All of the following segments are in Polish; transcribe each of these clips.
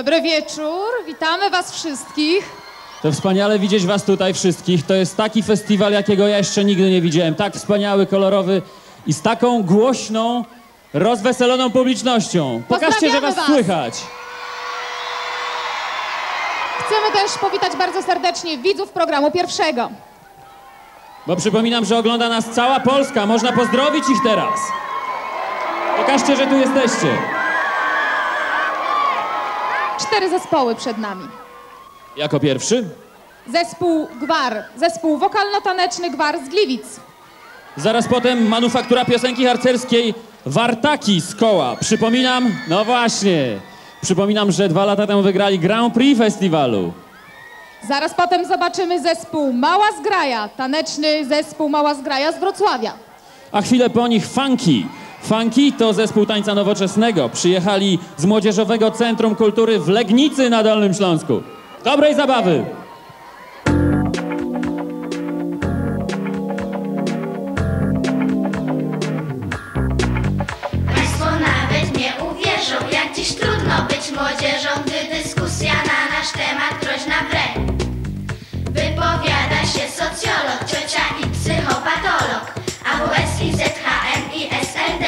Dobry wieczór, witamy was wszystkich. To wspaniale widzieć was tutaj wszystkich. To jest taki festiwal, jakiego ja jeszcze nigdy nie widziałem. Tak wspaniały, kolorowy i z taką głośną, rozweseloną publicznością. Pokażcie, że was słychać. Chcemy też powitać bardzo serdecznie widzów programu pierwszego. Bo przypominam, że ogląda nas cała Polska. Można pozdrowić ich teraz. Pokażcie, że tu jesteście. 4 zespoły przed nami. Jako pierwszy? Zespół Gwar, zespół wokalno-taneczny Gwar z Gliwic. Zaraz potem manufaktura piosenki harcerskiej Wartaki z Koła. Przypominam, no właśnie, przypominam, że 2 lata temu wygrali Grand Prix festiwalu. Zaraz potem zobaczymy zespół Mała Zgraja, taneczny zespół Mała Zgraja z Wrocławia. A chwilę po nich Funky. Funky to zespół tańca nowoczesnego. Przyjechali z Młodzieżowego Centrum Kultury w Legnicy na Dolnym Śląsku. Dobrej zabawy! Państwo nawet nie uwierzą, jak dziś trudno być młodzieżą, gdy dyskusja na nasz temat groźna wre. Wypowiada się socjolog, ciocia i psychopatolog, AWS i ZHM i SLD.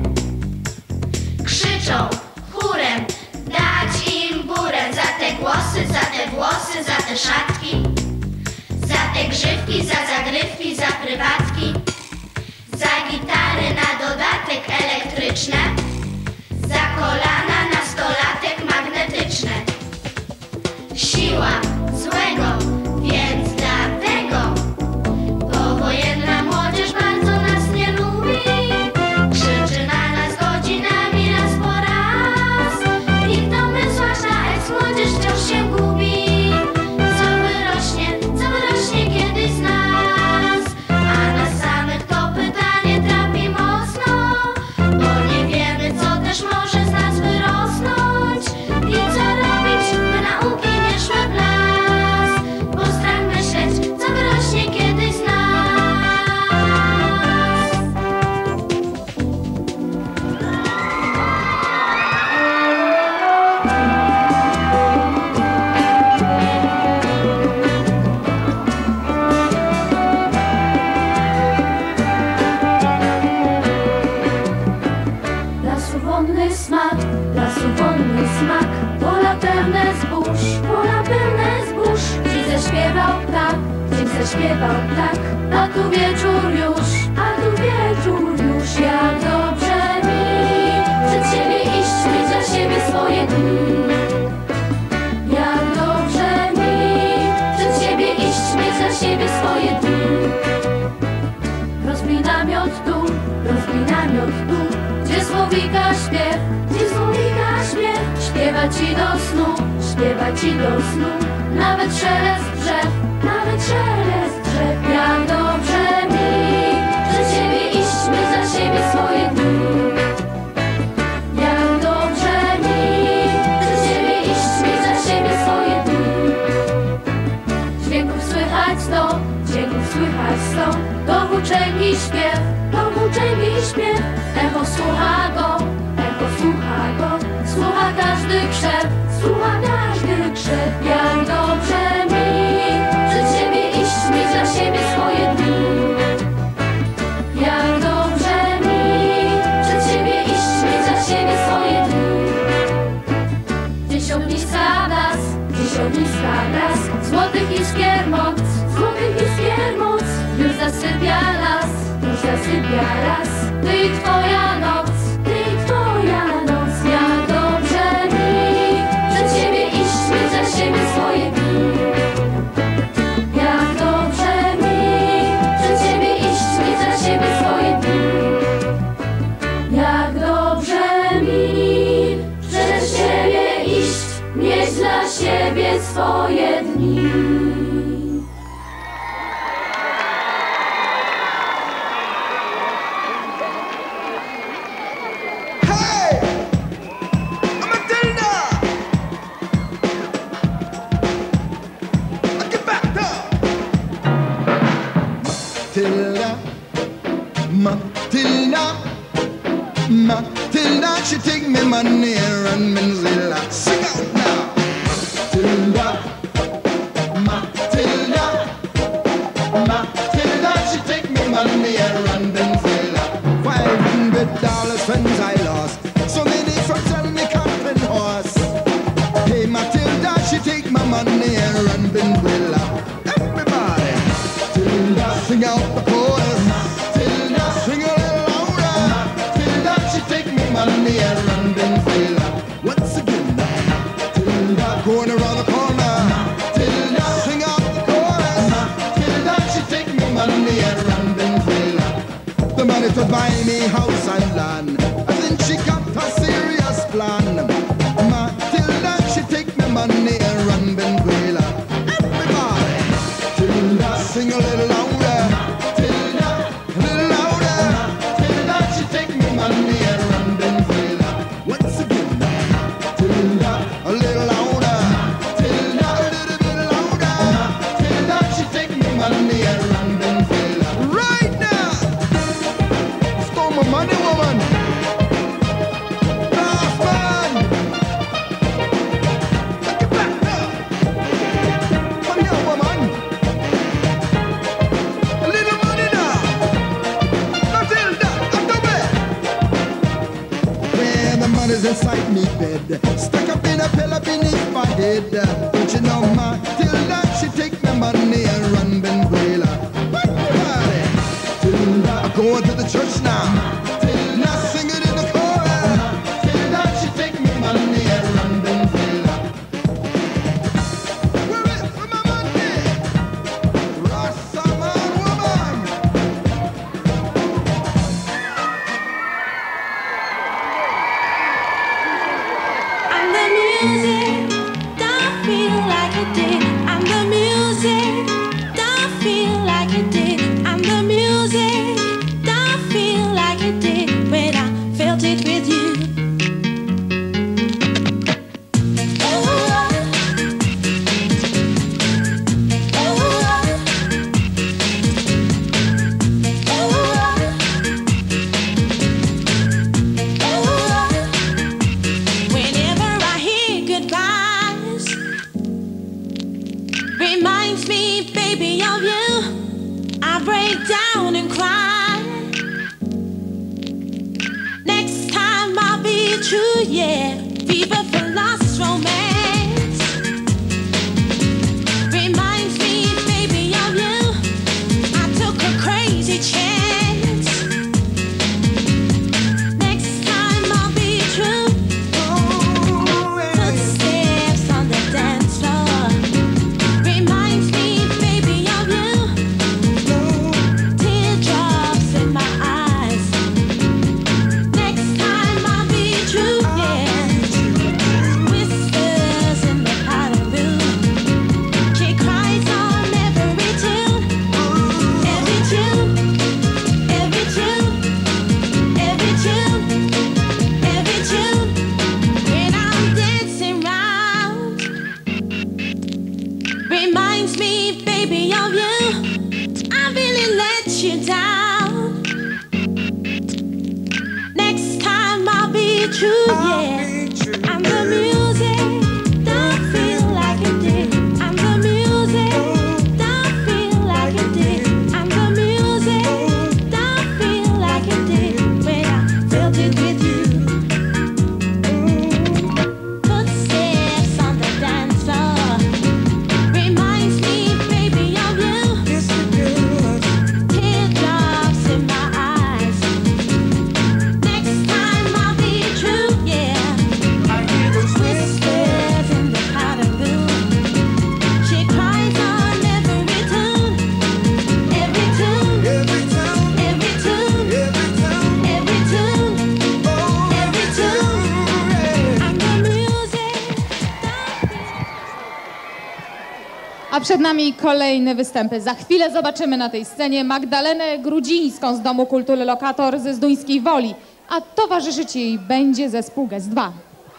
Krzyczą chórem, dać im burę za te głosy, za te włosy, za te szatki, za te grzywki, za zagrywki, za prywatki, za gitary na dodatek elektryczne, za kolana nastolatek magnetyczne. Siła złego, więc dlatego powojenna młodzież bardzo nas nie lubi. Krzyczy na nas godzinami raz po raz i w domysłach na eks-młodzież wciąż się gubi. Co wyrośnie kiedyś z nas, a nas samych to pytanie trapi mocno, bo nie wiemy, co też może z nas wyrosnąć i co robić, by nauki nie szły w las, bo strach myśleć, co wyrośnie kiedyś z nas. Lasu wonny smak, pola pełne zbóż, dziś zaśpiewał ptak, a tu wieczór już, jak dobrze mi przed siebie iść, mieć dla siebie swoje dni. Jak dobrze mi przed siebie iść, mieć dla siebie swoje dni. Rozbij namiot tu, gdzie słowika śpiew, śpiewa ci do snu, nawet szelest drzew, jak dobrze mi przed siebie iść, mieć dla siebie swoje dni. Jak dobrze mi przed siebie iść, mieć dla siebie swoje dni. Dźwięków słychać sto, to włóczęgi śpiew, echo słucha go, słucha każdy krzew, jak dobrze mi przed siebie iść, mieć dla siebie swoje dni. Jak dobrze mi przed siebie iść, mieć dla siebie swoje dni. Gdzieś ogniska blask, złotych iskier moc, już zasypia las, ty i twoja noc, jak dobrze mi przed siebie iść, mieć dla siebie swoje dni. Jak dobrze mi przed siebie iść, mieć dla siebie swoje dni. Jak dobrze mi przed siebie iść, mieć dla siebie swoje dni. Matilda, she take me money and run me zilla. Sing out now. friends I lost. So many from tell me Captain Horse. Hey Matilda, she take my money and run Benguela. Everybody, Tilda, sing out the chorus. Tilda, sing a little louder. Tilda, she take me money and run Benguela. Once again, Tilda, going around the corner. Tilda, sing out the chorus. Tilda, she take me money and run Benguela. The money to buy me house and land. And then she got a serious plan. Matilda, she take me money and run Benguela. Everybody, Tilda, sing a little louder. Tilda, a little louder. Tilda, she take me money and run Benguela. Once again, Tilda, a little louder. Tilda, a little bit louder. Tilda, she take me money and run Benguela. Right now, stole my money, woman. Last man. Take it back now. Come here, woman. A little money now. Matilda, out the way. Where the money's inside me bed, stuck up in a pillow beneath my head. Don't you know Matilda, she take my money and run Benguela. Everybody, Tilda, I'm going to the church now. Tilda, sing it in the chorus. Tilda, she take me money and run Benguela. Where is my money? Rastaman woman. And the music don't feel like it did. And the music don't feel like it did. And the music don't feel like it did when I felt it with you. Oh, whenever I hear goodbyes, reminds me, baby, of you. I break down and cry. Next time I'll be true, yeah. Fever for lost romance. Reminds me, baby, of you. I took a crazy chance. Next time I'll be true. Footsteps on the dance floor. Reminds me, baby, of you. Teardrops in my eyes. Next time I'll be true, yeah. Whispers in the powder room. She cries on every tune. Every tune. Every tune. Every tune. Every tune. When I'm dancing round. Reminds me, baby, of you. I really let you down. Next time I'll be true, yeah. And the music don't feel like it did. And the music don't feel like it did. And the music don't feel like it did when I felt it with you. Footsteps on the dance floor. Reminds me, baby, of you. Teardrops in my eyes. Next time I'll be true, yeah. Whispers in the powder room. She cries on every tune. Every tune. Every tune. Every tune. Every tune. Every tune. And the music A przed nami kolejne występy. Za chwilę zobaczymy na tej scenie Magdalenę Grudzińską z Domu Kultury Lokator ze Zduńskiej Woli, a towarzyszyć jej będzie zespół Gest 2.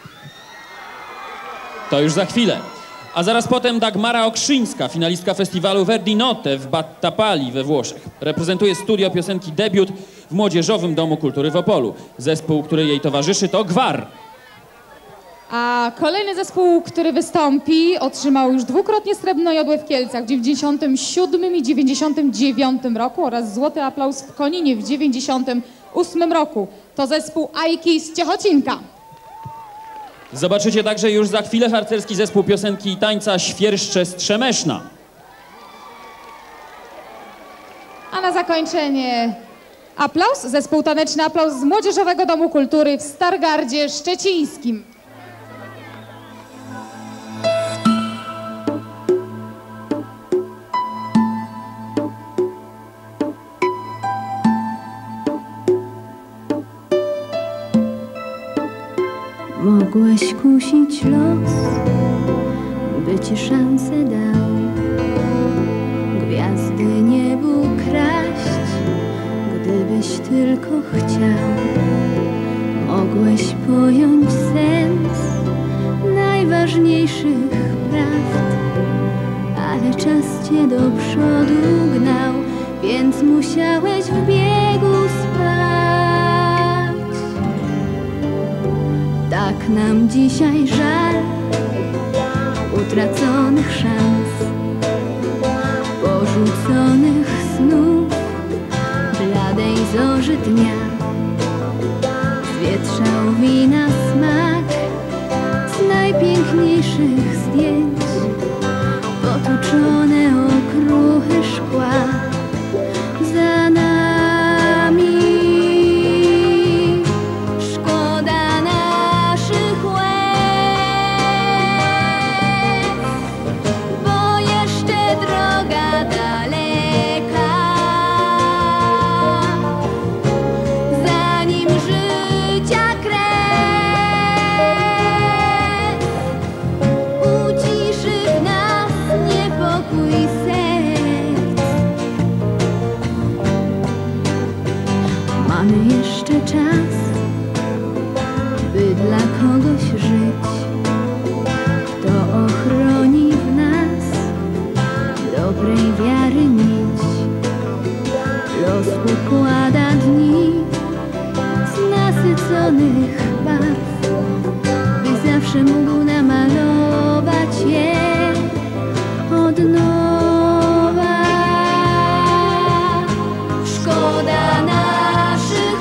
To już za chwilę. A zaraz potem Dagmara Okrzyńska, finalistka festiwalu Verdi Notte w Battipali we Włoszech. Reprezentuje studio piosenki Debiut w Młodzieżowym Domu Kultury w Opolu. Zespół, który jej towarzyszy, to Gwar. A kolejny zespół, który wystąpi, otrzymał już dwukrotnie Srebrną Jodłę w Kielcach w 97 i 99 roku oraz Złoty Aplauz w Koninie w 98 roku. To zespół Ajki z Ciechocinka. Zobaczycie także już za chwilę harcerski zespół piosenki i tańca Świerszcze z Trzemeszna. A na zakończenie aplauz, zespół taneczny Aplauz z Młodzieżowego Domu Kultury w Stargardzie Szczecińskim. Mogłeś kusić los, by ci szansę dał, gwiazdy niebu kraść, gdybyś tylko chciał. Mogłeś pojąć sens najważniejszych prawd, ale czas cię do przodu gnał, więc musiałeś w biegu spać. Tak nam dzisiaj żal utraconych szans, porzuconych snów, bladej zorzy dnia. Zwietrzał wina smak z najpiękniejszych zdjęć, potuczone okruchy szkła za nami. Szkoda naszych łez, bo jeszcze droga daleka, zanim życia kres uciszy w nas niepokój serc. Mamy jeszcze czas, by dla kogoś żyć, kto ochroni w nas dobrej wiary nić. Los układa dni z nasyconych barw, by zawsze mógł namalować je od nowa. Szkoda naszych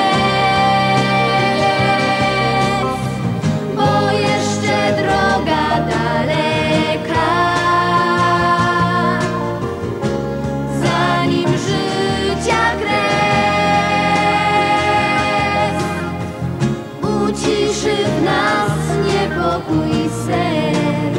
łez, bo jeszcze droga daleka, zanim życia kres uciszy w nas niepokój serc.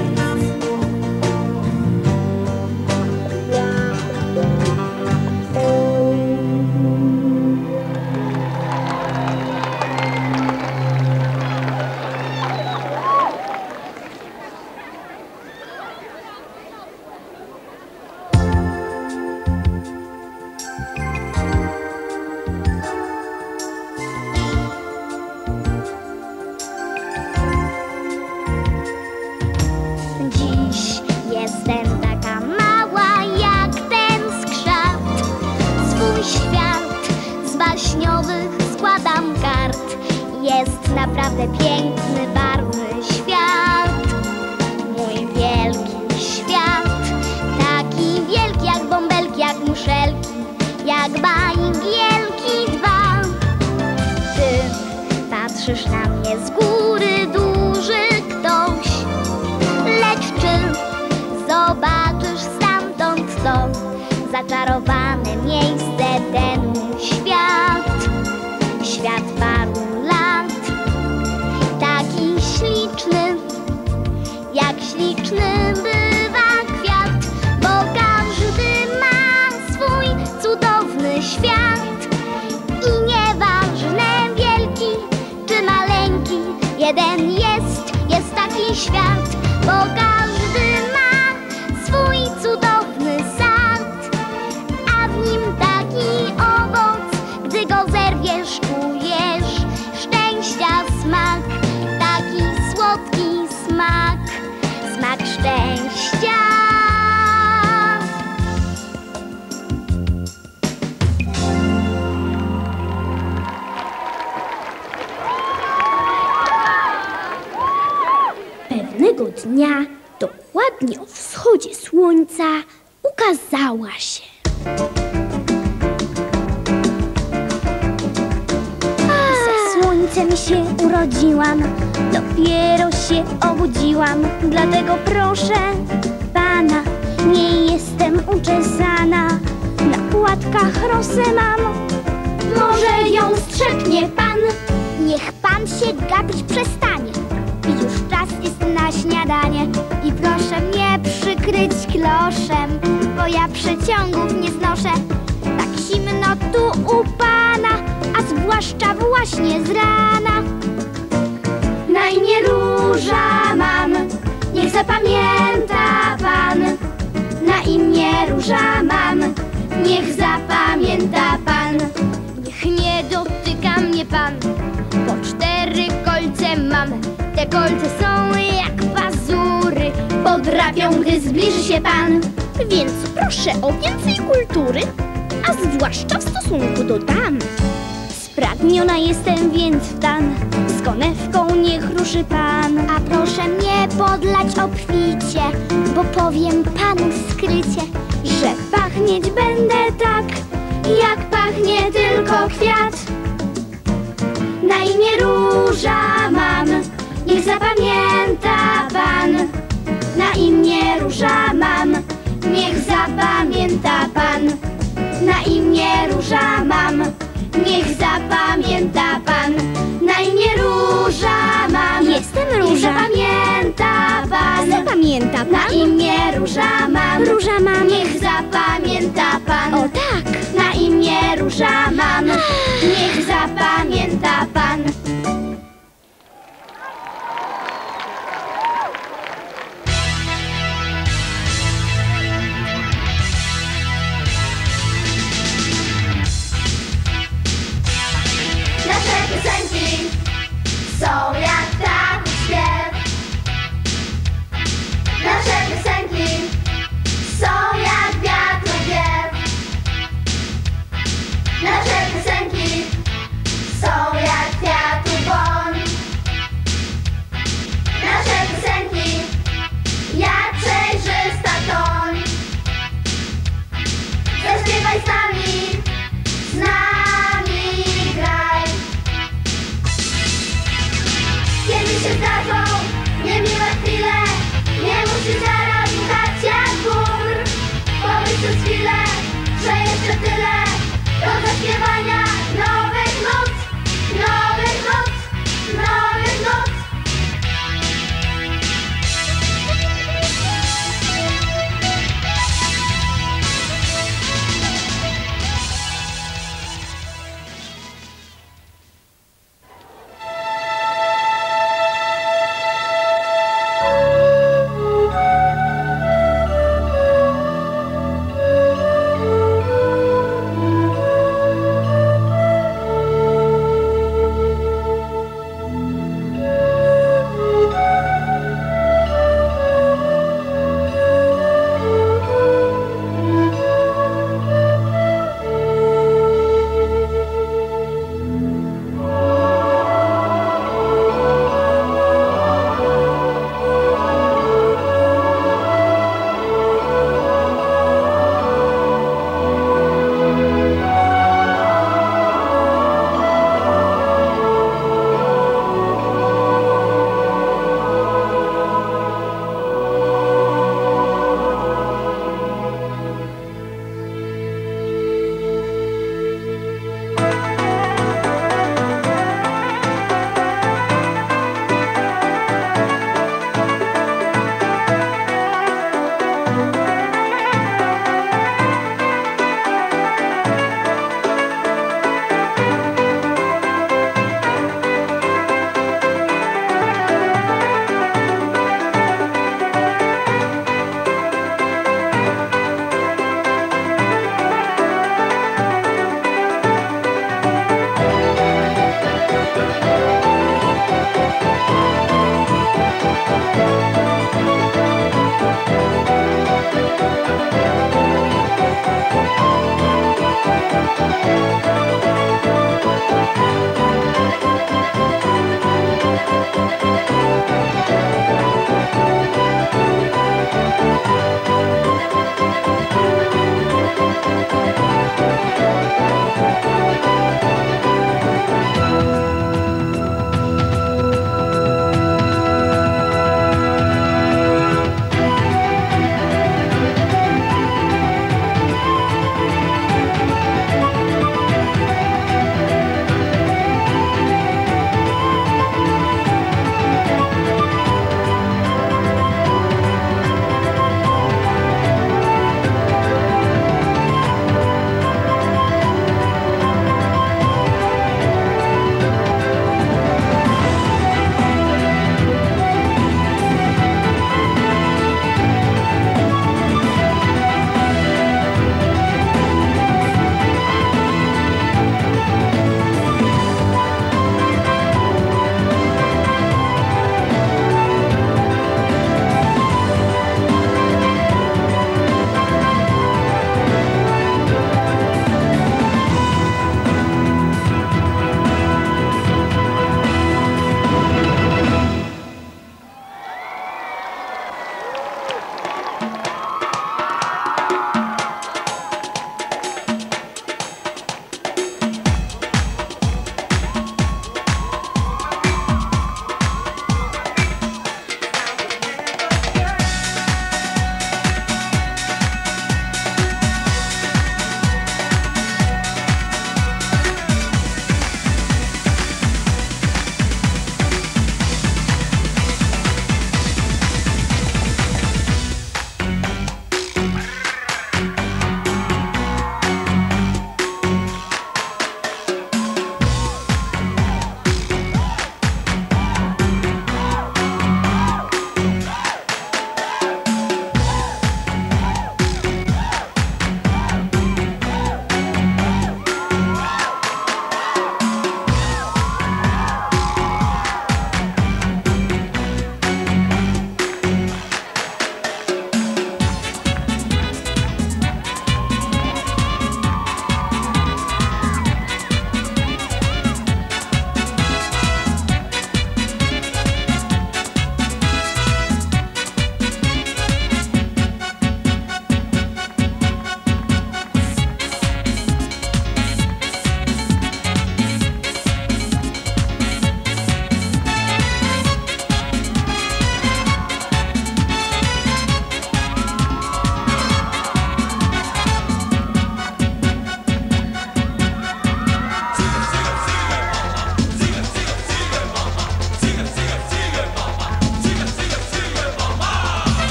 Dziś jestem taka mała jak ten skrzat. Swój świat z baśniowych składam kart. Jest naprawdę piękny, barwny świat. Mój wielki świat, taki wielki jak bąbelki, jak muszelki, jak bajgielki dwa. Ty patrzysz na mnie z góry, duży ktoś, lecz czy zobaczysz stamtąd to zaczarowane miejsce, ten mój świat, świat paru lat, taki śliczny, jak śliczny bywa kwiat, bo każdy ma swój cudowny świat i nieważne wielki czy maleńki, jeden jest taki świat, bo każdy ma swój cudowny sad, a w nim taki owoc, gdy go zerwiesz, czujesz szczęścia smak, taki słodki smak, smak szczęścia. Pewnego dnia, dokładnie o wschodzie słońca, ukazała się Słońcem się urodziłam, dopiero się obudziłam. Dlatego proszę pana, nie jestem uczesana. Na płatkach rosę mam, może ją strzepnie pan. Niech pan się gapić przestanie, już czas jest na śniadanie. I proszę mnie przykryć kloszem, bo ja przeciągów nie znoszę. Tak zimno tu u pana, a zwłaszcza właśnie z rana. Na imię Róża mam, niech zapamięta pan. Na imię Róża mam, niech zapamięta pan. Niech nie dotyka mnie pan, bo 4 kolce mam. Te kolce są jak pazury, podrapią, gdy zbliży się pan. Więc proszę o więcej kultury, a zwłaszcza w stosunku do dam. Spragniona jestem więc w dan, z konewką niech ruszy pan. A proszę mnie podlać obficie, bo powiem panu skrycie, że pachnieć będę tak, jak pachnie tylko kwiat. Na imię Róża mam, niech zapamięta pan. Na imię Róża mam, niech zapamięta pan. Na imię Róża mam, niech zapamięta pan. Na imię Róża mam, jestem Róża, niech zapamięta pan. Zapamięta pan? Na imię Róża mam, niech zapamięta pan. O tak! Na imię Róża mam, niech zapamięta pan. Nasze piosenki są jak ptaków śpiew. Nasze piosenki są jak wiatru wiew. Nasze piosenki są jak kwiatu woń. Nasze piosenki jak przejrzysta toń. Zaśpiewaj z nami graj. Kiedy się zdarzą niemiłe chwile, nie musisz zaraz słuchać jak gór. Pomyśl przez chwilę, że jeszcze tyle do zaśpiewania